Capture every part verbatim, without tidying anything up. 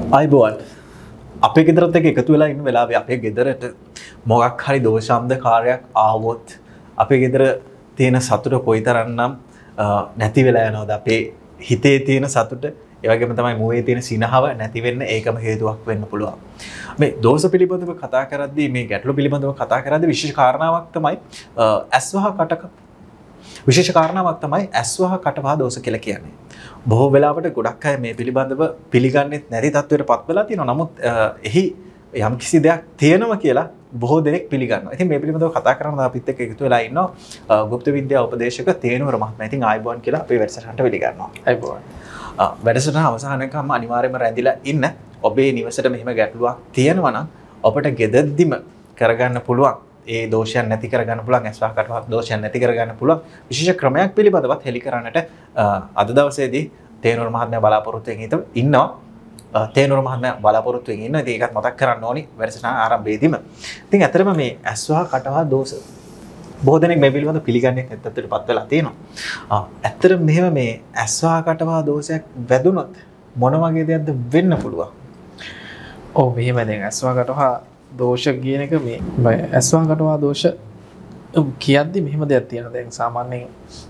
අයිබෝන් අපේ ගෙදරත් එක්ක එකතු වෙලා ඉන්න වෙලාවේ අපේ ගෙදරට මොකක් හරි දෝෂාම්ද කාර්යයක් ආවොත් අපේ ගෙදර තියෙන සතුට කොයිතරම්නම් නැති වෙලා යනවද අපේ හිතේ තියෙන සතුට ඒ වගේම තමයි මුවේ තියෙන සිනහව නැති වෙන්න ඒකම හේතුවක් වෙන්න පුළුවන්. මේ දෝෂ පිළිබඳව කතා කරද්දී මේ ගැටලු පිළිබඳව කතා කරද්දී විශේෂ කාරණාවක් තමයි ඇස්වහ කටක විශේෂ කාරණාවක් තමයි ඇස්වහ කටවහ දෝෂ කියලා කියන්නේ. බොහෝ වෙලාවට ගොඩක් අය මේ පිළිබඳව පිළිගන්නේ නැති තත්ත්වයට පත් වෙලා තියෙනවා. නමුත් එහි යම් කිසි දෙයක් තියෙනවා කියලා බොහෝ දෙනෙක් පිළිගන්නවා. ඉතින් මේ පිළිබඳව කතා කරන්න අපිත් එක්ක එකතු වෙලා ඉන්නවා ගුප්ත විද්‍යා උපදේශක තේනුවර මහත්මයා. ඉතින් ආයිබෝන් කියලා අපේ වැඩසටහනට පිළිගන්නවා. ආයිබෝන්. වැඩසටහන අවසානයකම අනිවාර්යයෙන්ම රැඳිලා ඉන්න ඔබේ නිවසට මෙහිම ගැටලුවක් තියෙනවා නම් ඔබට ගෙදද්දිම කරගන්න පුළුවන් ඒ දෝෂයන් නැති කරගන්න පුළුවන් ඇස්වහ කටවහ දෝෂයන් නැති කරගන්න පුළුවන් විශේෂ ක්‍රමයක් පිළිබඳවත් හෙළි කරන්නට අද දවසේදී තේනුවර මහත්මයා බලාපොරොත්තු වෙමින් ඉන්නවා. තේනුවර මහත්මයා බලාපොරොත්තු වෙමින් ඉන්නවා. ඉතින් ඒකත් මතක් කරන්න ඕනි වැඩසටහන ආරම්භයේදීම. ඉතින් ඇත්තටම මේ ඇස්වහ කටවහ දෝෂ බොහෝ දෙනෙක් මේ පිළිබඳව පිළිගන්නේ නැත්තටපත් වෙලා තියෙනවා. ආ ඇත්තටම මෙහෙම මේ ඇස්වහ කටවහ දෝෂයක් වැදුනොත් මොන වගේ දෙයක්ද වෙන්න පුළුවන්? ඔව් මෙහෙම දැන් ඇස්වහ කටවහ දෝෂ කියන එක මේ ඇස්වහ කටවහ දෝෂ කියද්දි මෙහෙම දෙයක් තියෙනවා. දැන් සාමාන්‍යයෙන්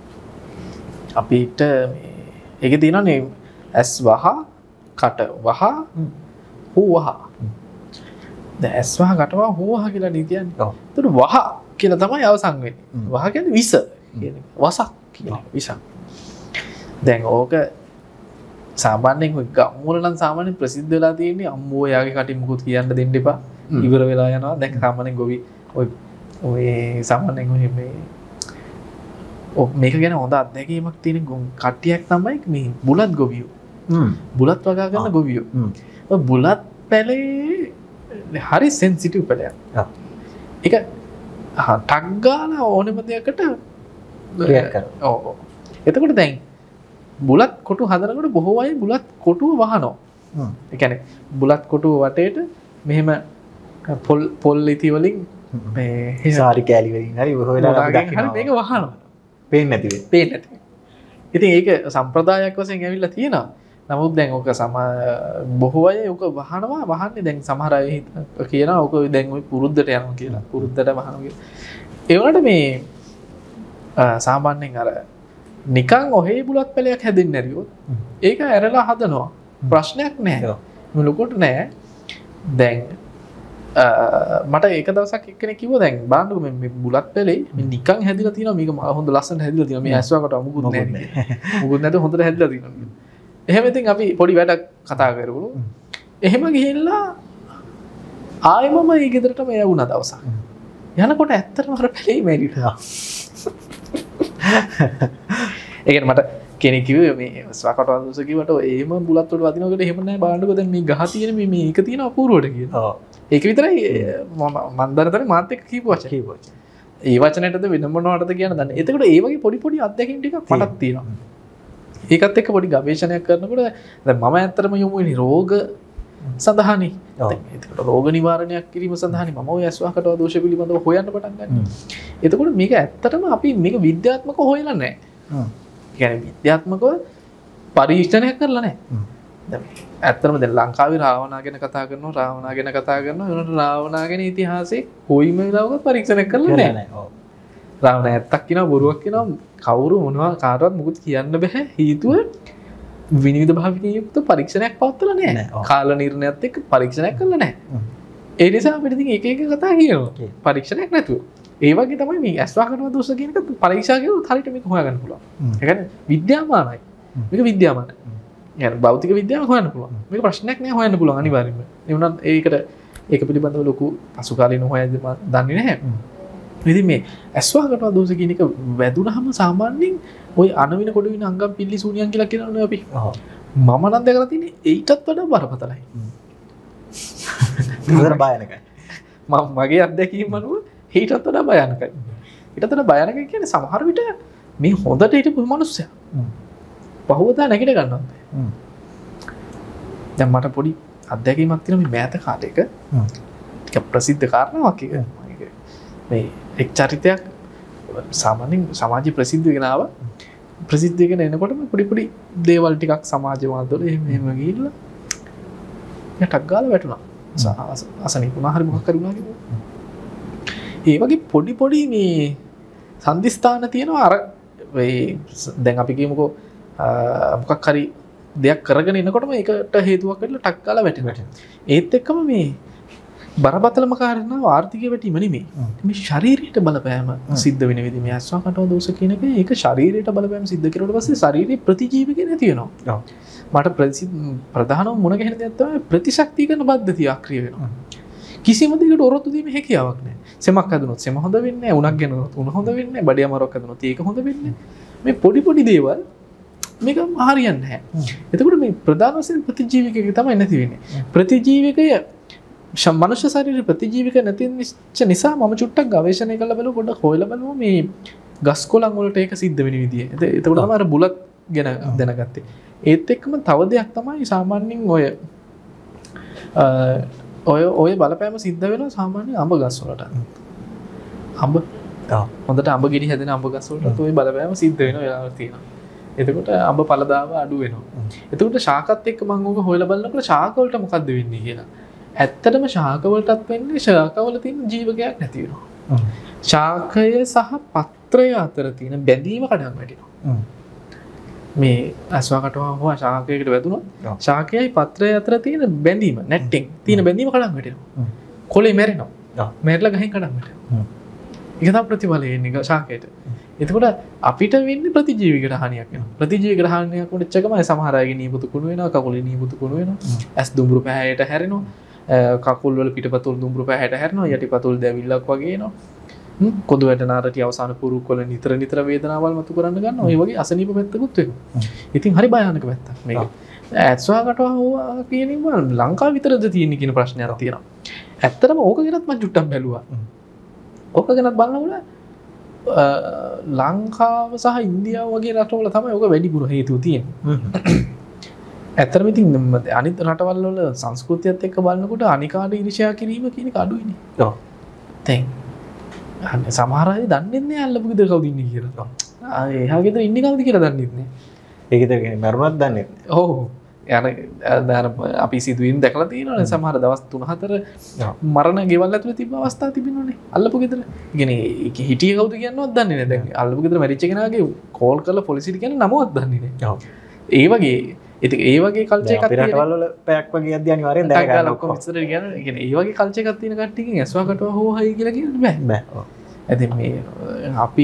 අපිට මේ ඒකේ තියෙනනේ ඇස්වහ කටවහ හුවහ. දැන් ඇස්වහ කටවහ හුවහ කියලා නේ කියන්නේ. ඔව්. ඒතර වහ කියලා තමයි අවසන් වෙන්නේ. වහ කියන්නේ විස කියන්නේ. වසක් කියන්නේ විසක්. දැන් ඕක සාමාන්‍යයෙන් ඔය ගම්වල නම් සාමාන්‍යයෙන් ප්‍රසිද්ධ වෙලා තියෙන්නේ අම්මෝ යාගේ කටින් මුකුත් කියන්න දෙන්න එපා. ඉවර වෙලා යනවා. දැන් සාමාන්‍යයෙන් ගොවි ඔය ඔය සාමාන්‍යයෙන් ඔය මේ ඔ මේක ගැන හොඳ අත්දැකීමක් තියෙන කට්ටියක් තමයි මේ බුලත් ගොවියෝ. හ්ම්. බුලත් වගා ගන්න ගොවියෝ. හ්ම්. ඔය බුලත් පැලේ හරි සෙන්සිටිව් පැලයක්. ආ. ඒක ටක් ගාලා ඕනෙම දෙයකට රියැක්ට් කරනවා. ඔව් ඔව්. එතකොට දැන් බුලත් කොටු හදනකොට බොහෝ අය බුලත් කොටුව වහනවා. හ්ම්. ඒ කියන්නේ බුලත් කොටුව වටේට මෙහෙම පොල් පොල් ඉති වලින් මේ සාරි කෑලි වලින් හරි බොහෝ වෙලාවට අපි දකිනවා. හරි මේක වහනවා. පේන්නේ නැති වෙයි. පේන්නේ නැති වෙයි. ඉතින් ඒක සම්ප්‍රදායක් වශයෙන් ඇවිල්ලා තියෙනවා. නමුත් දැන් ඔක සම බොහෝ අය ඔක වහනවා වහන්නේ දැන් සමහර අය කියනවා ඔක දැන් ওই පුරුද්දට යනවා කියලා. පුරුද්දට වහනවා කියලා. ඒ වුණාට මේ සාමාන්‍යයෙන් අර නිකන් ඔහේ බුලත් පැලයක් හැදෙන්නේ නැරියොත් ඒක ඇරලා හදනවා. ප්‍රශ්නයක් නැහැ. මුලකොට නෑ. දැන් මට ඒක දවසක් එක්කෙනෙක් කිව්වා දැන් බලන්නකො මේ බුලත් පැලේ මේ නිකන් හැදිලා තියෙනවා මේක හොඳ ලස්සනට හැදිලා තියෙනවා මේ ඇස්වකට මුකුත් නැහැ. මුකුත් නැතුව හොඳට හැදිලා තියෙනවා. එහෙම ඉතින් අපි පොඩි වැඩක් කතා කරගමු. එහෙම ගිහිල්ලා ආයෙම මේ ගෙදරටම යවුණා දවසක්. යනකොට ඇත්තටම අර පැලේ මැරිලා. ඒ කියන්නේ මට කෙනෙක් කිව්වේ මේ ස්වකටව දෝෂ කිව්වට එහෙම බුලත් වල වදිනවා කියලා එහෙම නැහැ බලන්නකො දැන් මේ ගහ තියෙන මේ මේක තියෙන අපූර්වට කියලා. ඔව්. ඒක විතරයි මම මන් දරතරේ මාත් එක්ක කියපු වචන. කියපු වචන. ඒ වචනයටද වෙන මොනවටද කියන දන්නේ. එතකොට ඒ වගේ පොඩි පොඩි අත්දැකීම් ටිකක් මටත් තියෙනවා. ඒකත් එක්ක පොඩි ගවේෂණයක් කරනකොට දැන් මම ඇත්තටම යොමු වෙන්නේ රෝග සඳහානේ. එතකොට රෝග නිවාරණයක් කිරීම සඳහානේ මම ඔය ඇස්වහ කටවහ දෝෂ පිළිබඳව හොයන්න පටන් ගන්නවා. එතකොට මේක ඇත්තටම අපි මේක විද්‍යාත්මකව හොයලා නැහැ. හ්ම්. කියන්නේ විද්‍යාත්මකව පරීක්ෂණයක් කරලා නැහැ. දැන් ඇත්තටම දැන් ලංකාවේ රාවණා ගැන කතා කරනවා රාවණා ගැන කතා කරනවා ඒනට රාවණා ගැන ඉතිහාසයේ කොයිම වෙලාවකවත් පරීක්ෂණයක් කරලා නැහැ. ඔව්. රාවණා ඇත්තක් කියනවා බොරුවක් කියනවා කවුරු මොනවා කාටවත් මුකුත් කියන්න බෑ හේතුව විනිවිද භාවිතයෙන් යුක්ත පරීක්ෂණයක් පවත්වලා නැහැ. කාල නිර්ණයත් එක්ක පරීක්ෂණයක් කරලා නැහැ. ඒ නිසා අපිට ඉතින් එක එක කතා කියනවා පරීක්ෂණයක් නැතුව. ඒ වගේ තමයි මේ ඇස්වහ කටවහ දෝෂ කියන එක පරීක්ෂා කරුවොත් හරියට මේක හොයාගන්න පුළුවන්. ඒ කියන්නේ විද්‍යාමානයි. මේක විද්‍යාමානයි. يعني භෞතික විද්‍යාව හොයන්න පුළුවන්. මේක ප්‍රශ්නයක් නෑ හොයන්න පුළුවන් අනිවාර්යයෙන්ම. ඒ වුණත් ඒකට ඒක පිළිබඳව ලොකු පසුකාලීන හොයද්දි මම දන්නේ නැහැ. ඉතින් මේ ඇස්වහ කටවහ දෝෂ කියන එක වැදුනහම සාමාන්‍යයෙන් ওই අනවින කොඩවින අංගම් පිල්ලි ශූන්‍යයන් කියලා කියනවනේ අපි. ඔව්. මම නම් දැකලා තියෙන්නේ ඊටත් වඩා බරපතලයි. හොඳට භයානකයි. මම මගේ අත්දැකීම් අනුව ඊටත් වඩා භයානකයි. ඊටත් වඩා භයානකයි කියන්නේ සමහර විට මේ හොඳට හිටපු මිනිස්සයා. පහුවදා නැගිට ගන්නවා. දැන් මට පොඩි අත්දැකීමක් තියෙනවා මේ මෑත කාලේක. ටික ප්‍රසිද්ධ කාරණාවක් එක. මේ එක් චරිතයක් සාමාන්‍යයෙන් සමාජයේ ප්‍රසිද්ධ වෙගෙන ආවා. ප්‍රසිද්ධ වෙගෙන එනකොටම පොඩි පොඩි දේවල් ටිකක් සමාජ මාධ්‍යවල එහෙම එහෙම ගිහිල්ලා ටක් ගාලා වැටුණා. අසනීපුණා හරි මොකක් කර වුණා කියලා. ඒ වගේ පොඩි පොඩි මේ සන්දිස්ථාන තියෙනවා අර දැන් අපි කියමුකෝ මොකක් හරි දෙයක් කරගෙන එනකොටම ඒකට හේතුවක් වෙලා ටක් ගාලා වැටෙනවා. ඒත් එක්කම මේ බරපතලම කාරණාව ආර්ථිකය වැටීම නෙමෙයි. මේ ශරීරයට බලපෑම සිද්ධ වෙන විදිහ මේ අස්වා කටව දෝෂ කියන එක ඒක ශරීරයට බලපෑම සිද්ධ කරුවට පස්සේ ශරීරයේ ප්‍රතිජීවක නැති වෙනවා. මට ප්‍රධානම මුණ ගැහෙන දෙයක් තමයි ප්‍රතිශක්තිකරණ පද්ධතිය අක්‍රිය වෙනවා. කිසිම දෙයකට ඔරොත්තු දීමේ හැකියාවක් නැහැ. සෙමක් හදුනොත් සෙම හොඳ වෙන්නේ නැහැ. උණක් ගෙනුනොත් උණ හොඳ වෙන්නේ නැහැ. බඩේ අමාරුවක් හදුනොත් ඒක හොඳ වෙන්නේ නැහැ. මේ පොඩි පොඩි දේවල් මේක හරියන්නේ නැහැ. එතකොට මේ ප්‍රධාන වශයෙන් ප්‍රතිජීවකයක තමයි නැති වෙන්නේ. ප්‍රතිජීවකය මනුෂ්‍ය ශරීරයේ ප්‍රතිජීවක නැති නිසා මම චුට්ටක් ගවේෂණය කරලා බලුවා පොඩ්ඩක් හොයලා බලුවා මේ ගස් කොළන් වලට ඒක සිද්ධ වෙන විදිය. එතකොට තමයි අර බුලත් ගැන දැනගත්තේ. ඒත් එක්කම තව දෙයක් තමයි සාමාන්‍යයෙන් ඔය ඔය ඔය බලපෑම සිද්ධ වෙනවා සාමාන්‍ය අඹ ගස් වලට. අඹ හොඳට අඹ ගෙඩි හැදෙන අඹ ගස් වලට ඔය බලපෑම සිද්ධ වෙන වෙලාවල් තියෙනවා. එතකොට අඹ පළදාව අඩු වෙනවා. එතකොට ශාකත් එක්ක මම ඕක හොයලා බලනකොට ශාක වලට මොකද්ද වෙන්නේ කියලා. ඇත්තටම ශාක වලටත් වෙන්නේ ශාක වල තියෙන ජීවකයක් නැති වෙනවා. ශාකය සහ පත්‍රය අතර තියෙන බැඳීම කඩන් වැටෙනවා. මේ අස්වාකටව හෝ ශාකයකට වැදුනොත් ශාකයයි පත්‍රය අතර තියෙන බැඳීම නැට්ටින් තියෙන බැඳීම කඩන් වැටෙනවා. කොළේ මැරෙනවා. මැරිලා ගහෙන් කඩන් වැටෙනවා. ඒක තමයි ප්‍රතිඵලය එන්නේ ශාකයට. එතකොට අපිට වෙන්නේ ප්‍රතිජීවිකට හානියක් වෙනවා. ප්‍රතිජීවිකට හානියක් වුණත් එකමයි සමහර අයගේ නියපොතු කුණු වෙනවා, කකුලේ නියපොතු කුණු වෙනවා, ඇස් දුඹුරු පැහැයට හැරෙනවා, කකුල් වල පිටපතුල් දුඹුරු පැහැයට හැරෙනවා, යටිපතුල් දැවිල්ලක් වගේ එනවා. කොදු වැට නාරටි අවසාන පුරුක් වල නිතර නිතර වේදනාවල් මතු කරන්න ගන්නවා. ඔය වගේ අසනීප පැත්තකුත් වෙනවා. ඉතින් හරි භයානක පැත්තක් මේක. ඇස්වාකට හොවා කියන එක ලංකාව විතරද තියෙන කියන ප්‍රශ්නයක් තියෙනවා. ඇත්තටම ඕක ගැනත් මම චුට්ටක් බැලුවා. ඕක ගැනත් බලනකොට ලංකාව සහ ඉන්දියාව වගේ රටවල තමයි ඕක වැඩිපුර හේතුව තියෙන්නේ. ඇත්තටම ඉතින් අනිත් රටවල් වල සංස්කෘතියත් එක්ක බලනකොට අනිකාට ඊර්ෂ්‍යා කිරීම කියන එක අඩුයිනේ. ඔව්. දැන් සමහර අය දන්නේ නැහැ අල්ලපු ගෙදර කවුද ඉන්නේ කියලා. ආ එහා ගෙදර ඉන්නේ කවුද කියලා දන්නේ නැහැ. ඒ ගෙදර කෙනෙක් මරුණත් දන්නේ නැහැ. ඔව්. යන අපි සිදුවීම් දැකලා තියෙනවනේ සමහර දවස් තුන හතර මරණ ගෙවල් ඇතුලේ තිබ්බ අවස්ථා තිබෙනවනේ අල්ලපු ගෙදර. ඒ කියන්නේ හිටියේ කවුද කියනවත් දන්නේ නැහැ. දැන් අල්ලපු ගෙදර මැරිච්ච කෙනාගේ කෝල් කරලා පොලිසියට කියන නමවත් දන්නේ නැහැ. ඔව්. ඒ වගේ ඉතින් ඒ වගේ කල්චර් එකක් අපේ රටවල් වල පැයක් වගේ යද්දී අනිවාර්යෙන් දැන ගන්න ඔක්කොම ඉස්සරට කියන්නේ. ඒ කියන්නේ ඒ වගේ කල්චර් එකක් තියෙන කට්ටියකින් ඇස්වාකටව හෝ හයි කියලා කියන්න බෑ. බෑ. ඔව්. ඉතින් මේ අපි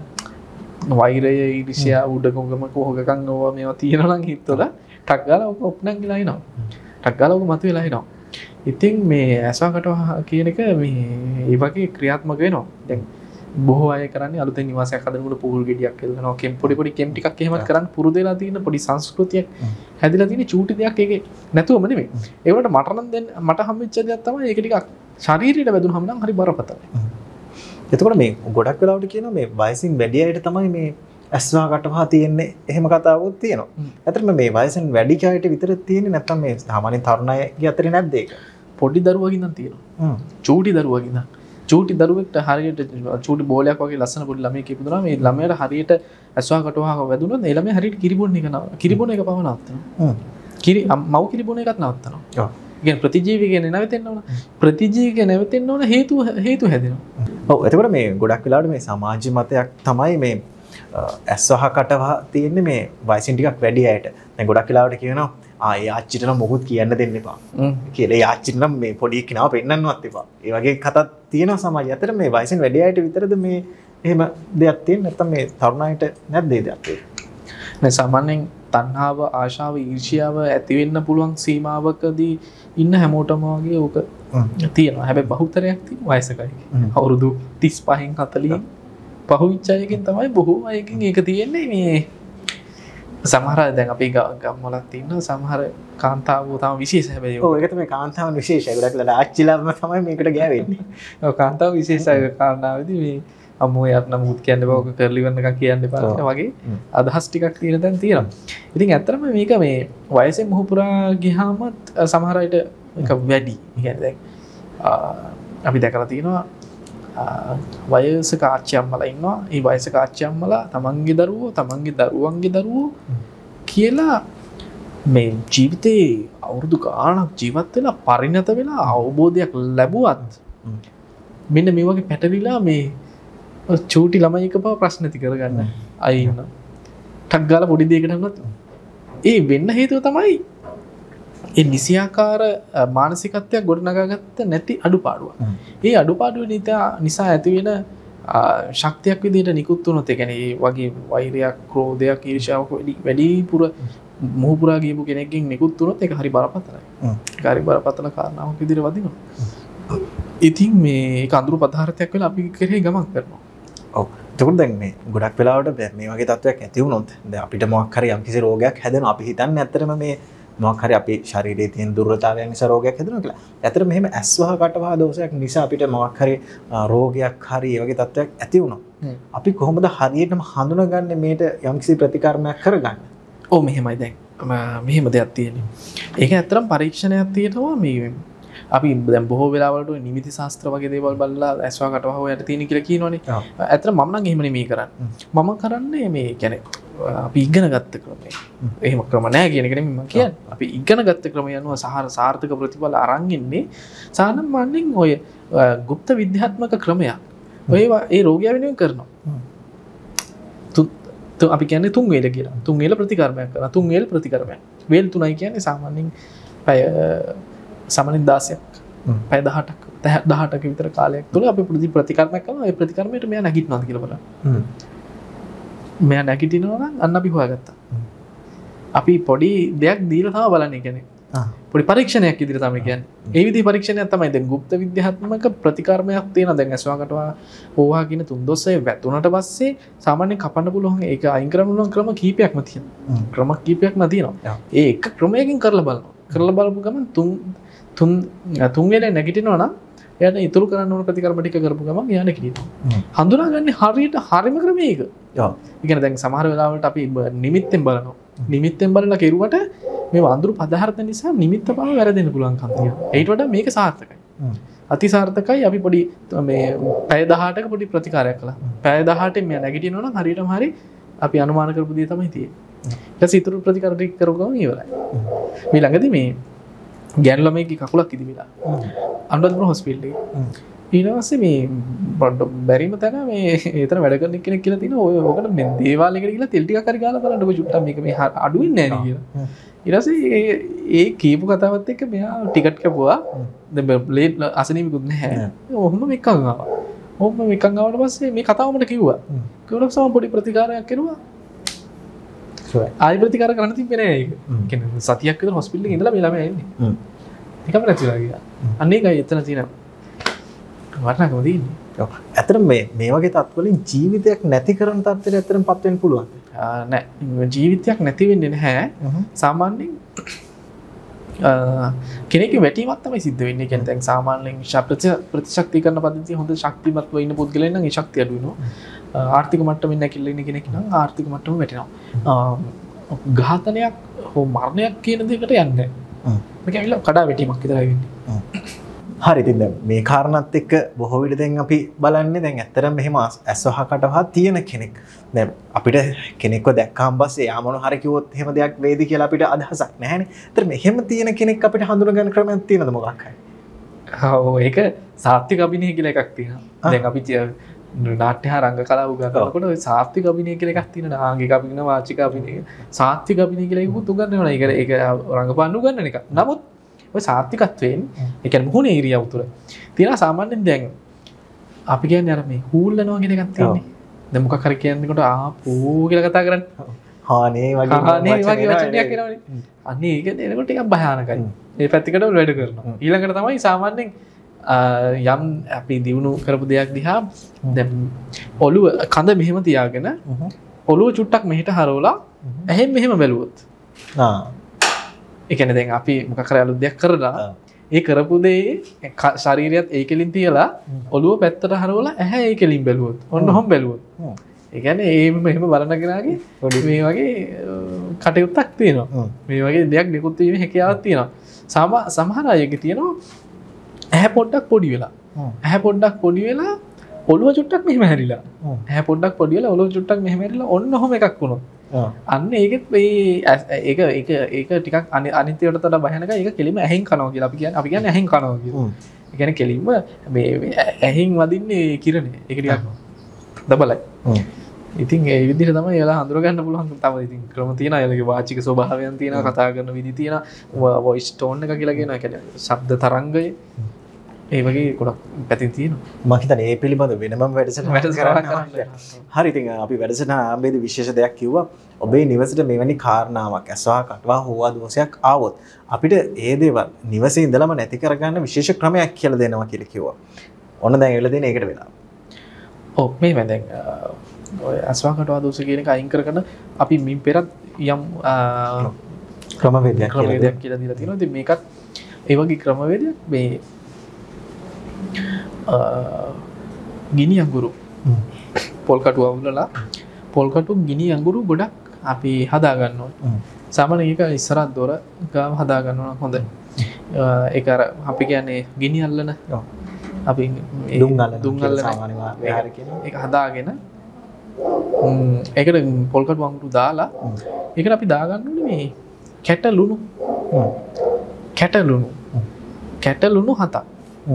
වෛරය ඊර්ෂ්‍යා උඩගොංගම කොහොගකම් ඕවා මේවා තියෙනවා නම් හිතවල ටක් ගාලා ඔක ඔප්නන් ගිලා එනවා. ටක් ගාලා ඔක මතුවෙලා එනවා. ඉතින් මේ ඇස්වාකටව කියන එක මේ ඒ වගේ ක්‍රියාත්මක වෙනවා. දැන් බොහෝ අය කරන්නේ අලුතෙන් නිවාසයක් හදනකොට පුහුල් ගෙඩියක් එල්ලනවා, කෙම් පොඩි පොඩි කෙම් ටිකක් එහෙමත් කරන් පුරුදු වෙලා තියෙන පොඩි සංස්කෘතියක් හැදිලා තියෙන චූටි දෙයක් ඒකේ නැතුවම නෙමෙයි. ඒකට මට නම් දැන් මට හම්බෙච්ච දෙයක් තමයි ඒක ටිකක් ශරීරයට වැදුනහම නම් හරි බරපතලයි. එතකොට මේ ගොඩක් වෙලාවට කියනවා මේ වයසින් වැඩි අයට තමයි මේ ඇස්වා කටවහා තියෙන්නේ එහෙම කතාවකුත් තියෙනවා. ඇත්තටම මේ වයසෙන් වැඩි අයට විතරක් තියෙන්නේ නැත්නම් මේ සාමාන්‍ය තරුණ අයගේ අතරේ නැද්ද ඒක? පොඩි දරුවගෙන් නම් තියෙනවා. චූටි දරුවගෙන් නම් චූටි දරුවෙක්ට හරියට චූටි බෝලයක් වගේ ලස්සන පොඩි ළමයෙක් ඉපදුනා මේ ළමයාට හරියට ඇස්වා කටවහා වැදුනොත් ඒ ළමයා හරියට කිරිබොන්න එක නව කිරිබොන එක පව නවත්තනවා. කිරි මව් කිරිබොන එකත් නවත්තනවා. ඔව්. කියන්නේ ප්‍රතිජීවකේ නැවෙතෙන්න ඕන. ප්‍රතිජීවකේ නැවෙතෙන්න ඕන හේතු හේතු හැදෙනවා. ඔව් එතකොට මේ ගොඩක් වෙලාවට මේ සමාජ මතයක් තමයි මේ ඇස්වහ කටවහ තියෙන්නේ මේ වයසින් ටිකක් වැඩි අයට. දැන් ගොඩක් වෙලාවට කියනවා ආ ඒ ආච්චිට නම් මොකුත් කියන්න දෙන්න එපා. කියලා ඒ ආච්චිට නම් මේ පොඩි කෙනාව පෙන්නන්නවත් එපා. ඒ වගේ කතාත් තියෙනවා සමාජය. අතර මේ වයසින් වැඩි අයට විතරද මේ එහෙම දෙයක් තියෙන්නේ නැත්නම් මේ තරුණ අයට නැද්ද ඒ දෙයක් ඒක? මේ සාමාන්‍යයෙන් තණ්හාව, ආශාව, ඊර්ෂ්‍යාව ඇති වෙන්න පුළුවන් සීමාවකදී ඉන්න හැමෝටම වගේ ඕක තියෙනවා. හැබැයි බහුතරයක් තියෙන වයසකයි. අවුරුදු තිස් පහෙන් හතලිහෙන් පහුවිච්ච අයකින් තමයි බොහෝ අයකින් ඒක තියෙන්නේ. මේ සමහර අය දැන් අපි ගම්වලත් ඉන්න සමහර කාන්තාවෝ තමයි විශේෂ. හැබැයි ඔව් ඒක තමයි කාන්තාවන් විශේෂයි. ගොඩක් වෙලාවට ආච්චිලාම තමයි මේකට ගෑවෙන්නේ. ඔව් කාන්තාව විශේෂයි කාරණාවේදී මේ අම්මෝ යාත් නම් මුත් කියන්න බෑ. ඔක කරලි වෙන එකක් කියන්න එපා වගේ අදහස් ටිකක් තියෙන තැන් තියෙනවා. ඉතින් ඇත්තටම මේක මේ වයසෙන් මොහු පුරා ගියාමත් සමහර අයට මේක වැඩි. ඒ කියන්නේ දැන් අපි දැකලා තියෙනවා වයසක ආච්චි අම්මලා ඉන්නවා. ඒ වයසක ආච්චි අම්මලා තමන්ගේ දරුවෝ තමන්ගේ දරුවන්ගේ දරුවෝ කියලා මේ ජීවිතේ අවුරුදු ගානක් ජීවත් වෙලා පරිණත වෙලා අවබෝධයක් ලැබුවත් මෙන්න මේ වගේ පැටලිලා මේ චූටි ළමයි එක බව ප්‍රශ්න ඇති කරගන්න අය ඉන්න. ටක් ගාලා පොඩි දෙයකට වුණත් ඒ වෙන්න හේතුව තමයි ඒ නිසියාකාර මානසිකත්වයක් ගොඩනගාගත්ත නැති අඩුපාඩුවක්. ඒ අඩුපාඩුව නිසා ඇති වෙන ශක්තියක් විදිහට නිකුත් වුණොත් ඒ කියන්නේ ඒ වගේ වෛරයක්, ක්‍රෝධයක්, ඊර්ෂ්‍යාවක් වැඩිපුර මොහුපුරා ගියපු කෙනෙක්ගෙන් නිකුත් වුණොත් ඒක හරි බරපතලයි. ඒක හරි බරපතල කාරණාවක් විදිහට වදිනවා. ඉතින් මේ ඒක අඳුරු පදාර්ථයක් වෙලා අපි කෙරෙහි ගමන් කරනවා. ඔව්. එතකොට දැන් මේ ගොඩක් වෙලාවට මේ වගේ තත්ත්වයක් ඇති වුණොත් දැන් අපිට මොකක් හරි යම්කිසි රෝගයක් හැදෙනවා. අපි හිතන්නේ ඇත්තටම මේ මොකක් හරි අපේ ශරීරයේ තියෙන දුර්වලතාවයන් නිසා රෝගයක් හැදෙනවා කියලා. ඇත්තට මෙහෙම ඇස්වහ කටවහ දෝෂයක් නිසා අපිට මොකක් හරි රෝගයක් හරි ඒ වගේ තත්ත්වයක් ඇති වුණොත් අපි කොහොමද හරියටම හඳුනගන්නේ මේට යම්කිසි ප්‍රතිකර්මයක් කරගන්න? ඔව් මෙහෙමයි දැන් මෙහෙම දෙයක් තියෙන්නේ. ඒක ඇත්තටම පරීක්ෂණයක් තියෙනවා මේ අපි දැන් බොහෝ වෙලාවලට නිමිති ශාස්ත්‍ර වගේ දේවල් බලලා ඇස්වා කටවහ යට තියෙන කියලා කියනවනේ. ඇත්තටම මම නම් එහෙම නෙමෙයි කරන්නේ. මම කරන්නේ මේ කියන්නේ අපි ඉගෙන ගත්ත ක්‍රමය. එහෙම ක්‍රම නැහැ කියන එක නෙමෙයි මම කියන්නේ. අපි ඉගෙන ගත්ත ක්‍රමය අනුව සහර සාර්ථක ප්‍රතිඵල අරන් ඉන්නේ සාමාන්‍යයෙන් ඔය গুপ্ত විද්‍යාත්මක ක්‍රමයක්. ඔය ඒ රෝගය වෙනුවෙන් කරනවා. තු අපි කියන්නේ තුන් වේල කියලා. තුන් වේල ප්‍රතිකර්මයක් කරනවා. තුන් වේල ප්‍රතිකර්මයක්. වේල් තුනයි කියන්නේ සාමාන්‍යයෙන් පැය සාමාන්‍යයෙන් දාසයක්. පැය දහඅටක් දහඅටක විතර කාලයක් තුල අපි ප්‍රතිකර්මයක් කරනවා. ඒ ප්‍රතිකර්මයට මෙයා නැගිටිනවාද කියලා බලන්න. මෙයා නැගිටිනවා නම් අන්න අපි හොයාගත්තා. අපි පොඩි දෙයක් දීලා තමයි බලන්නේ කියන්නේ. පොඩි පරීක්ෂණයක් විදිහට තමයි කියන්නේ. ඒ විදිහේ පරීක්ෂණයක් තමයි දැන් গুপ্ত විද්‍යාත්මක ප්‍රතිකර්මයක් තියෙනවා. දැන් ඇස්වාකටවා ඕවා කියන තුන් දොස්සේ වැතුනට පස්සේ සාමාන්‍යයෙන් කපන්න පුළුවන් ඒක අයින් කරන්න පුළුවන් ක්‍රම කීපයක්ම තියෙනවා. ක්‍රම කීපයක්ම තියෙනවා. ඒ එක ක්‍රමයකින් කරලා බලනවා. කරලා බලපු ගමන් තුන් තුන් තුන් වෙලේ නැගිටිනවා නම් එයාට ඉතුරු කරන්න ඕන ප්‍රතිකර්ම ටික කරපු ගමන් එයා නැගිටිනවා. හඳුනාගන්නේ හරියට හරිම ක්‍රමය ඒක. ඔව්. ඒ කියන්නේ දැන් සමහර වෙලාවලට අපි නිමිත්තෙන් බලනවා. නිමිත්තෙන් බලලා කෙරුවට මේ වඳුරු පදාර්ථ නිසා නිමිත්ත බව වැරදෙන්න පුළුවන්කම් තියෙනවා. ඊට වඩා මේක සාර්ථකයි. අති සාර්ථකයි. අපි පොඩි මේ පැය දහඅටක පොඩි ප්‍රතිකාරයක් කළා. පැය දහඅටෙන් මෙයා නැගිටිනවා නම් හරියටම හරි අපි අනුමාන කරපු දේ තමයි තියෙන්නේ. ඊට පස්සේ ඉතුරු ප්‍රතිකාර ටික කරපු ගමන් ඉවරයි. මේ ළඟදී මේ ගෑනු ළමයිගේ කකුලක් ඉදිමිලා. අනුරාධපුර හොස්පිටල් එකේ. ඊට පස්සේ මේ බැරිම තැන මේ ඒතර වැඩ කරන කෙනෙක් කියලා තියෙනවා. ඔය ඔකට මේ දේවාල එකට ගිහලා තෙල් ටිකක් හරි ගාලා බලන්නකො චුට්ටක් මේක මේ අඩු වෙන්නේ නැහැ නේ කියලා. ඊට පස්සේ ඒ කීපු කතාවත් එක්ක මෙයා ටිකට් කැපුවා. දැන් ප්ලේට් අසනීපිකුත් නැහැ. ඔහොම මෙක්කන් ආවා. ඔහොම මෙක්කන් ආවට පස්සේ මේ කතාව මට කිව්වා. කිව්වට සම පොඩි ප්‍රතිකාරයක් කරුවා. ආයි ප්‍රතිකාර කරන්න තිබ්බේ නෑ ඒක. කියන්නේ සතියක් විතර හොස්පිටල් එකේ ඉඳලා මේ ළමයා එන්නේ. හ්ම්. ඒකම නැතිලා ගියා. අන්න ඒකයි එතන තියෙන වටිනාකම තියෙන්නේ. ඔව්. ඇත්තටම මේ මේ වගේ තත්වලින් ජීවිතයක් නැති කරන තත්ත්වයට ඇත්තටම පත් වෙන්න පුළුවන්. ආ නෑ. ජීවිතයක් නැති වෙන්නේ නැහැ. සාමාන්‍යයෙන් කෙනෙක්ගේ වැටීමක් තමයි සිද්ධ වෙන්නේ. කියන්නේ දැන් සාමාන්‍යයෙන් ප්‍රතිශක්තිකරණ පද්ධතිය හොඳ ශක්තිමත්ව ඉන්න පුද්ගලයන් නම් ඒ ශක්තිය අඩු වෙනවා. ආර්ථික මට්ටමින් නැකිලා ඉන්න කෙනෙක් නම් ආර්ථික මට්ටම වැටෙනවා. ඝාතනයක් හෝ මරණයක් කියන දෙයකට යන්නේ නැහැ. මේක ඇවිල්ලා කඩා වැටීමක් විතරයි වෙන්නේ. හරි ඉතින් දැන් මේ කාරණාත් එක්ක බොහෝ විට දැන් අපි බලන්නේ දැන් ඇත්තටම මෙහෙම ඇස්වහ කටවහ තියෙන කෙනෙක්. දැන් අපිට කෙනෙක්ව දැක්කාම පස්සේ යා මොන හරි කිව්වොත් එහෙම දෙයක් වේද කියලා අපිට අදහසක් නැහැනේ. ඒතර මෙහෙම තියෙන කෙනෙක් අපිට හඳුන ගන්න ක්‍රමයක් තියෙනවද මොකක් හරි? ඔව් ඒක සාත්වික අභිනය කියලා එකක් තියෙනවා. දැන් අපි නාට්‍ය හා රංග කලාව උගන්වනකොට ඔය සාත්වික අභිනය කියලා එකක් තියෙනවා. ආංගික අභිනය, වාචික අභිනය, සාත්වික අභිනය කියලා එකකුත් උගන්වනවා. ඒක ඒක රංගපාන්න උගන්වන එක. නමුත් ඔය සාත්විකත්වයෙන් ඒ කියන්නේ මොහොනේ ඉරියව් තුළ තියෙනවා සාමාන්‍යයෙන් දැන් අපි කියන්නේ අර මේ හූල්ලනවා කියන එකක් තියෙන්නේ. දැන් මොකක් හරි කියනකොට ආපෝ කියලා කතා කරන්නේ. හානේ වගේ හානේ වගේ වචනයක් එනවනේ. අන්න ඒක එනකොට ටිකක් භයානකයි. මේ පැත්තකට වැඩ කරනවා. ඊළඟට තමයි සාමාන්‍යයෙන් යම් අපි දිනු කරපු දෙයක් දිහා දැන් ඔළුව කඳ මෙහෙම තියාගෙන ඔළුව චුට්ටක් මෙහෙට හරවලා ඇහෙන් මෙහෙම බැලුවොත් ආ ඒ කියන්නේ දැන් අපි මොකක් හරි අලුත් දෙයක් කරලා ඒ කරපු දේ ශරීරයත් ඒකෙලින් තියලා ඔළුව පැත්තට හරවලා ඇහැ ඒකෙලින් බැලුවොත් ඔන්න ඔහොම බැලුවොත් ඒ කියන්නේ ඒ මෙහෙම බලන කෙනාගේ මේ වගේ කටයුත්තක් තියෙනවා මේ වගේ දෙයක් නිකුත් වීමේ හැකියාවක් තියෙනවා සමහර අයගේ තියෙනවා ඇහැ පොඩ්ඩක් පොඩි වෙලා ඇහැ පොඩ්ඩක් පොඩි වෙලා ඔළුව චුට්ටක් මෙහෙම හැරිලා ඇහැ පොඩ්ඩක් පොඩි වෙලා ඔළුව චුට්ටක් මෙහෙම හැරිලා ඔන්න ඔහොම එකක් වුණොත් අන්න ඒකෙත් මේ ඒක ඒක ඒක ටිකක් අනිත්‍යයට වඩා භයානක. ඒක කෙලින්ම ඇහෙන් කනවා කියලා අපි කියන්නේ. අපි කියන්නේ ඇහෙන් කනවා කියලා. ඒ කියන්නේ කෙලින්ම මේ ඇහෙන් වදින්නේ කිරණේ. ඒක ටිකක් දබලයි. ඉතින් ඒ විදිහට තමයි එයාලා හඳුර ගන්න පුළුවන්. තව ඉතින් ක්‍රම තියෙනවා. එයාලගේ වාචික ස්වභාවයන් තියෙනවා. කතා කරන විදි තියෙනවා. වොයිස් ටෝන් එක කියලා කියනවා. ඒ කියන්නේ ශබ්ද තරංගය. ඒ වගේ ගොඩක් පැති තියෙනවා. මම හිතන්නේ ඒ පිළිබඳව වෙනම වැඩසටහනක් කරන්න. හරි ඉතින් අපි වැඩසටහන ආරම්භයේදී විශේෂ දෙයක් කිව්වා. ඔබේ නිවසට මෙවැනි කාරණාවක් ඇස්වා කටවා හොවා දෝෂයක් ආවොත් අපිට ඒ දේවල් නිවසේ ඉඳලම නැති කරගන්න විශේෂ ක්‍රමයක් කියලා දෙනවා කියලා කිව්වා. ඔන්න දැන් ඒවල දෙන ඒකට වෙලා. ඔව් මේ මම දැන් ඔය ඇස්වා කටවා දෝෂ කියන එක අයින් කරගෙන අපි මින් පෙරත් යම් ක්‍රමවේදයක් ක්‍රමවේදයක් කියලා දීලා තියෙනවා. ඉතින් මේකත් ඒ වගේ ක්‍රමවේදයක් මේ ගිනි අඟුරු පොල් කටුව අවුලලා පොල් කටු ගිනි අඟුරු ගොඩක් අපි හදා ගන්න ඕනේ. සාමාන්‍යයෙන් ඒක ඉස්සරහ දොර ගාව හදා ගන්න ඕන හොඳයි. ඒක අර අපි කියන්නේ ගිනි අල්ලන අපි දුම් අල්ලන දුම් අල්ලන සාමාන්‍ය විහාර කියනවා. ඒක හදාගෙන ඒකට පොල් කටු අඟුරු දාලා ඒකට අපි දා ගන්න ඕනේ මේ කැට ලුණු කැට ලුණු කැට ලුණු හතක්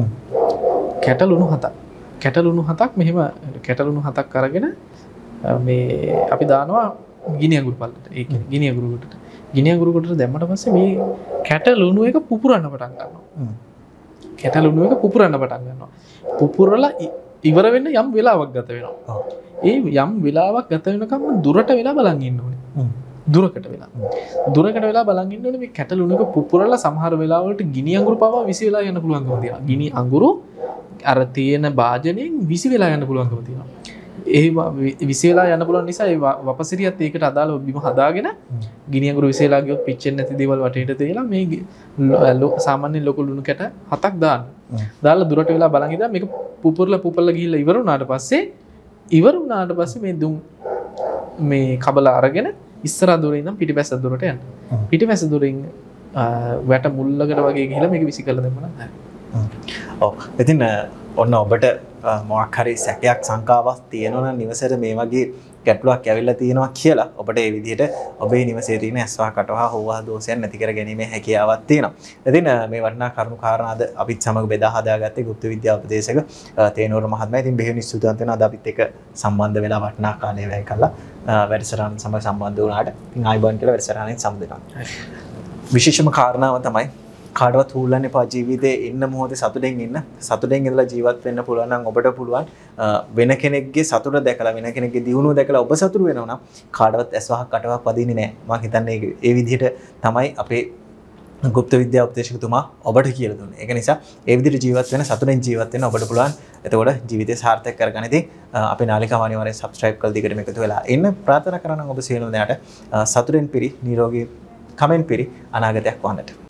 කැටලුණු හතක් කැටලුණු හතක් මෙහෙම කැටලුණු හතක් අරගෙන මේ අපි දානවා ගිනි අඟුරු පල්ලට. ඒ කියන්නේ ගිනි අඟුරු කොටට. ගිනි අඟුරු කොටට දැම්මට පස්සේ මේ කැටලුණු එක පුපුරන්න පටන් ගන්නවා. කැටලුණු එක පුපුරන්න පටන් ගන්නවා. පුපුරලා ඉවර වෙන්න යම් වෙලාවක් ගත වෙනවා. ඒ යම් වෙලාවක් ගත වෙනකම් දුරට වෙලා බලන් ඉන්න ඕනේ. දුරකට වෙලා. දුරකට වෙලා බලන් ඉන්න ඕනේ මේ කැටලුණු එක පුපුරලා සමහර වෙලාවලට ගිනි අඟුරු පවා විසි වෙලා යන්න පුළුවන්කම තියෙනවා. ගිනි අඟුරු අර තියෙන භාජනයෙන් විසි වෙලා යන්න පුළුවන්කම තියෙනවා. ඒ විසි වෙලා යන්න පුළුවන් නිසා ඒ වපසිරියත් ඒකට අදාළව බිම හදාගෙන ගිනි අඟුරු විසි වෙලා ගියොත් පිච්චෙන්නේ නැති දේවල් වටේට තියලා මේ සාමාන්‍ය ලොකු ලුණු කැට හතක් දාන්න. දාලා දුරට වෙලා බලන් ඉඳලා මේක පුපුරලා පුපුරලා ගිහිල්ලා ඉවර වුණාට පස්සේ ඉවර වුණාට පස්සේ මේ දුම් මේ කබල අරගෙන ඉස්සරහ දොරේ ඉඳන් පිටිපැස්ස දොරට යන්න. පිටිපැස්ස දොරින් වැට මුල්ලකට වගේ ගිහිල්ලා මේක විසි කරලා දැම්මම හරි. ඔව්. ඉතින් ඔන්න ඔබට මොකක් හරි සැකයක් සංකාවක් තියෙනවා නම් නිවසේට මේ වගේ ගැටලුවක් ඇවිල්ලා තියෙනවා කියලා ඔබට ඒ විදිහට ඔබේ නිවසේ තියෙන ඇස්වා කටවා හොවා දෝෂයන් නැති කර ගැනීමේ හැකියාවක් තියෙනවා. ඉතින් මේ වටිනා කරුණු කාරණා අද අපිත් සමග බෙදා හදාගත්තේ গুপ্ত විද්‍යා උපදේශක තේනෝර මහත්මයා. ඉතින් බෙහෙවින් ස්තුතිවන්ත වෙනවා අද අපිත් එක්ක සම්බන්ධ වෙලා වටිනා කාලය වැය කළා. වැඩසටහන සමග සම්බන්ධ වුණාට. ඉතින් ආයිබෝන් කියලා වැඩසටහනෙන් සම්බන්ධ වෙනවා. විශේෂම කාරණාව තමයි කාටවත් හූල්ලන්න එපා. ජීවිතේ ඉන්න මොහොතේ සතුටෙන් ඉන්න. සතුටෙන් ඉඳලා ජීවත් වෙන්න පුළුවන් නම් ඔබට පුළුවන් වෙන කෙනෙක්ගේ සතුට දැකලා වෙන කෙනෙක්ගේ දියුණුව දැකලා ඔබ සතුටු වෙනවා නම් කාටවත් ඇස්වහක් කටවක් වදින්නේ නැහැ. මම හිතන්නේ ඒ විදිහට තමයි අපේ গুপ্ত විද්‍යා උපදේශකතුමා ඔබට කියලා දුන්නේ. ඒක නිසා ඒ විදිහට ජීවත් වෙන සතුටෙන් ජීවත් වෙන්න ඔබට පුළුවන්. එතකොට ජීවිතය සාර්ථක කරගන්න. ඉතින් අපේ නාලිකාව අනිවාර්යෙන් subscribe කරලා දිගටම එකතු වෙලා ඉන්න ප්‍රාර්ථනා කරනවා ඔබ සියලුම දෙනාට සතුටෙන් පිරි නිරෝගී කමෙන්ට් පිරි අනාගතයක් වන්නට.